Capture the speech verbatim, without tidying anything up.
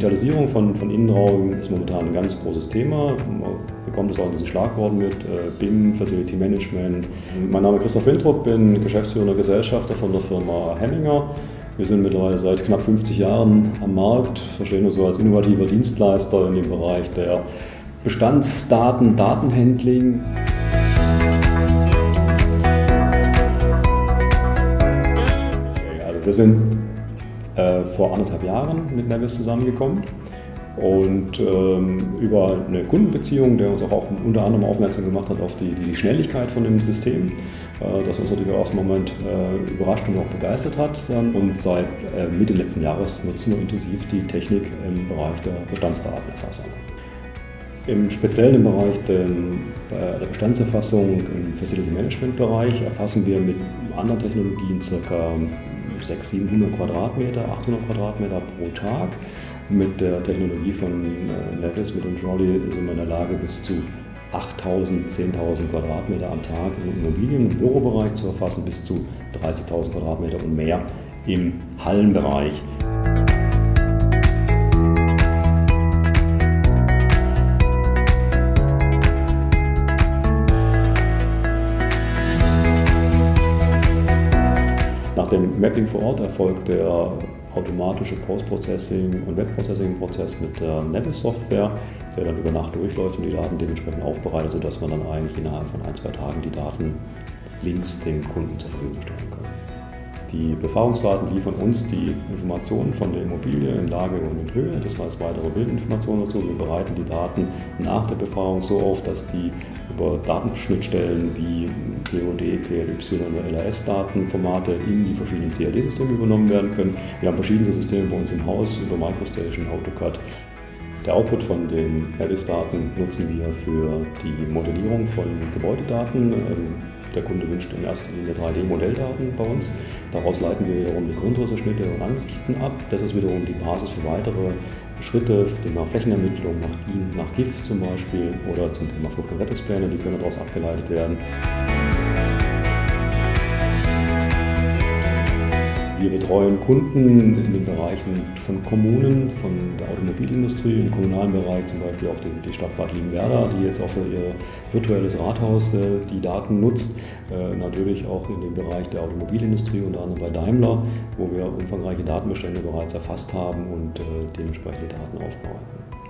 Digitalisierung von, von Innenraum ist momentan ein ganz großes Thema. Man bekommt es auch in diesen Schlagworten mit, äh, B I M, Facility Management. Mein Name ist Christoph Wintrup, bin geschäftsführender Gesellschafter von der Firma Hemminger. Wir sind mittlerweile seit knapp fünfzig Jahren am Markt, verstehen uns so als innovativer Dienstleister in dem Bereich der Bestandsdaten, Datenhandling. Okay, also wir sind äh, vor anderthalb Jahren mit NavVis zusammengekommen und ähm, über eine Kundenbeziehung, der uns auch, auch unter anderem aufmerksam gemacht hat auf die, die Schnelligkeit von dem System, äh, das uns natürlich im ersten Moment äh, überrascht und auch begeistert hat. Und seit äh, Mitte letzten Jahres nutzen wir intensiv die Technik im Bereich der Bestandsdatenerfassung. Im speziellen Bereich der, der Bestandserfassung im Facility Management Bereich erfassen wir mit anderen Technologien ca. sechshundert, siebenhundert Quadratmeter, achthundert Quadratmeter pro Tag. Mit der Technologie von NavVis, mit dem Trolley, sind wir in der Lage, bis zu achttausend, zehntausend Quadratmeter am Tag im Immobilien- und Bürobereich zu erfassen, bis zu dreißigtausend Quadratmeter und mehr im Hallenbereich. Nach dem Mapping vor Ort erfolgt der automatische Post-Processing- und Web-Processing-Prozess mit der NavVis Software, der dann über Nacht durchläuft und die Daten dementsprechend aufbereitet, sodass man dann eigentlich innerhalb von ein, zwei Tagen die Daten links dem Kunden zur Verfügung stellen kann. Die Befragungsdaten liefern uns die Informationen von der Immobilie in Lage und in Höhe, das heißt weitere Bildinformationen dazu. Wir bereiten die Daten nach der Befragung so auf, dass die über Datenschnittstellen wie P O D, P L Y oder L A S-Datenformate in die verschiedenen C A D-Systeme übernommen werden können. Wir haben verschiedene Systeme bei uns im Haus über MicroStation, AutoCAD. Der Output von den NavVis-Daten nutzen wir für die Modellierung von Gebäudedaten. Der Kunde wünscht in erster Linie drei D Modelldaten bei uns. Daraus leiten wir wiederum die Grundrissschnitte und Ansichten ab. Das ist wiederum die Basis für weitere Schritte, Thema Flächenermittlung, nach I N, nach G I F zum Beispiel oder zum Thema Flucht- und Rettungspläne, die können daraus abgeleitet werden. Wir betreuen Kunden in den Bereichen von Kommunen, von der Automobilindustrie, im kommunalen Bereich zum Beispiel auch die, die Stadt Bad Liebenwerda, die jetzt auch für ihr virtuelles Rathaus äh, die Daten nutzt. Äh, natürlich auch in dem Bereich der Automobilindustrie, unter anderem bei Daimler, wo wir umfangreiche Datenbestände bereits erfasst haben und äh, dementsprechend die Daten aufbereiten.